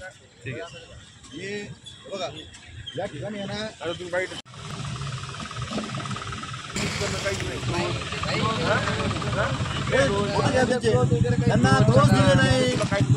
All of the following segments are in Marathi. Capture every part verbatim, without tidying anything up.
ठीक आहे हे बघा या ठिकाणी आहे ना आता तुम्ही काही त्यांना दोष दिले नाही.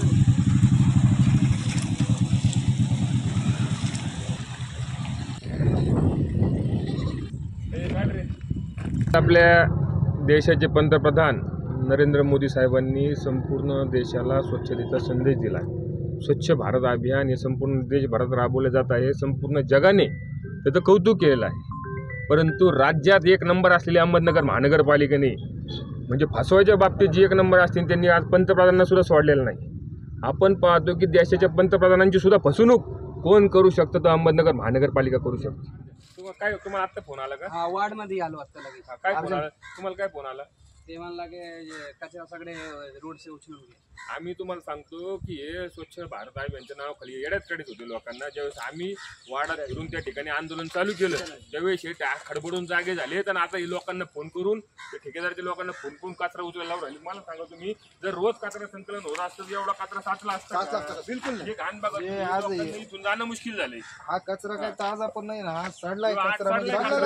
आपल्या देशाचे पंतप्रधान नरेंद्र मोदी साहेबांनी संपूर्ण देशाला स्वच्छतेचा संदेश दिला. स्वच्छ भारत अभियान हे संपूर्ण देशभरात राबवले जात आहे. संपूर्ण जगाने त्याचं कौतुक केलेलं आहे. परंतु राज्यात एक नंबर असलेली अहमदनगर महानगरपालिकेने म्हणजे फसवायच्या बाबतीत जी एक नंबर असतील त्यांनी आज पंतप्रधानांना सुद्धा सोडलेलं नाही. आपण पाहतो की देशाच्या पंतप्रधानांची सुद्धा फसवणूक कोण करू शकतं तर अहमदनगर महानगरपालिका करू शकते. तुम्हाला काय तुम्हाला आत्ता फोन आला का? हा वार्ड मध्ये आलो आता लगेच. काय फोन आला तुम्हाला? काय फोन आला? ते म्हणला की कचरा सगळे रोड से उचलून घे. आम्ही तुम्हाला सांगतो की हे स्वच्छ भारत अभियानच्या नावाखाली येड्यात काढत होते लोकांना. ज्यावेळेस आम्ही वाडात फिरून त्या ठिकाणी आंदोलन चालू केलं त्यावेळेस हे खडबडून जागे झाले. आणि आता हे लोकांना फोन करून ठेकेदारच्या लोकांना फोन करून कचरा उचलायला लावून राहिले. मला सांगा तुम्ही जर रोज कचरा संकलन होत असतं एवढा कचरा साचला असता बिलकुल हे घाण बघा इथून जाणं मुश्किल झालंय. हा कचरा काय ताजा पण नाही ना, सडलाय कचरा.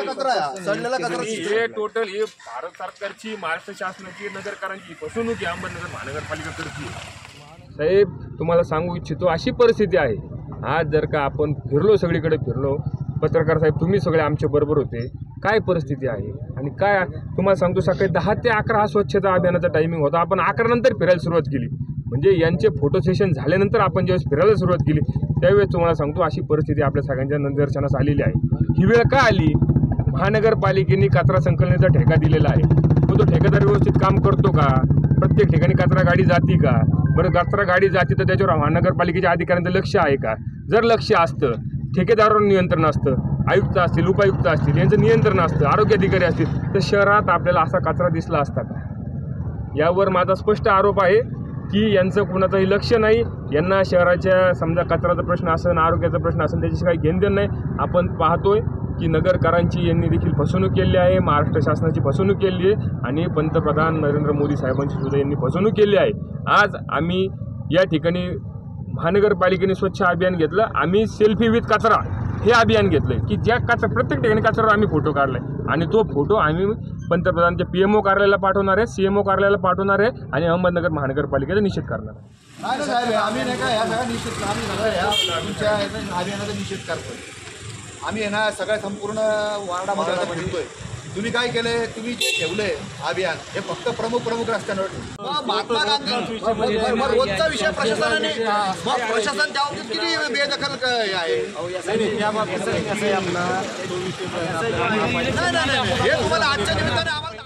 हे टोटल हे भारत सरकारची महाराष्ट्र शासनाची नगरकरांची फसवणूक आहे अहमदनगर महानगरपालिका करते. साहेब तुम्हाला सांगू इच्छितो अशी परिस्थिती आहे. आज जर का आपण फिरलो सगळीकडे फिरलो पत्रकार साहेब तुम्ही सगळे आमच्या बरोबर होते काय परिस्थिती आहे आणि काय तुम्हाला सांगतो सकाळी दहा ते अकरा हा स्वच्छता अभियानाचा टायमिंग होता. आपण अकरा नंतर फिरायला सुरुवात केली म्हणजे यांचे फोटो सेशन झाल्यानंतर आपण ज्यावेळेस फिरायला सुरुवात केली त्यावेळेस तुम्हाला सांगतो अशी परिस्थिती आपल्या सगळ्यांच्या निदर्शनास आलेली आहे. ही वेळ का आली? महानगरपालिकेने कचरा संकलनाचा ठेका दिलेला आहे. मग तो ठेकेदार व्यवस्थित काम करतो का? प्रत्येक ठिकाणी कचरा गाडी जाती का? बरं कचरा गाडी जाते तर त्याच्यावर महानगरपालिकेच्या अधिकाऱ्यांचं लक्ष आहे का? जर लक्ष असतं ठेकेदारावर नियंत्रण असतं, आयुक्त असतील उपायुक्त असतील यांचं नियंत्रण असतं, आरोग्य अधिकारी असतील तर शहरात आपल्याला असा कचरा दिसला असता का? यावर माझा स्पष्ट आरोप आहे की यांचं कुणाचंही लक्ष नाही. यांना शहराच्या समजा कचऱ्याचा प्रश्न असेल आरोग्याचा प्रश्न असेल त्याची काही घेणदेण नाही. आपण पाहतोय की नगरकरांची यांनी देखील फसवणूक केली आहे, महाराष्ट्र शासनाची फसवणूक केली आहे आणि पंतप्रधान नरेंद्र मोदी साहेबांची सुद्धा यांनी फसवणूक केली आहे. आज आम्ही या ठिकाणी महानगरपालिकेने स्वच्छ अभियान घेतलं. आम्ही सेल्फी विथ कचरा हे अभियान घेतलं की ज्या कचरा प्रत्येक ठिकाणी कचऱ्यावर आम्ही फोटो काढलाय आणि तो फोटो आम्ही पंतप्रधानच्या पी एम ओ कार्यालयाला पाठवणार आहे, सी एम ओ कार्यालयाला पाठवणार आहे आणि अहमदनगर महानगरपालिकेचा निषेध करणार आहे. साहेब आम्ही नाही का या सगळ्या निषेध आम्ही सगळ्या या तुमच्या अभियानाचा निषेध करतोय. आम्ही आहे ना सगळ्या संपूर्ण वार्डामध्ये आता फिरतोय. तुम्ही काय केलंय? तुम्ही जे ठेवलंय अभियान हे फक्त प्रमुख प्रमुख रस्त्यांवर महात्मा गांधी रोजचा विषय प्रशासनाने मग प्रशासन त्या बाबतीत किती बेदखल आहे? नाही नाही हे तुम्हाला आजच्या निमित्ताने आम्हाला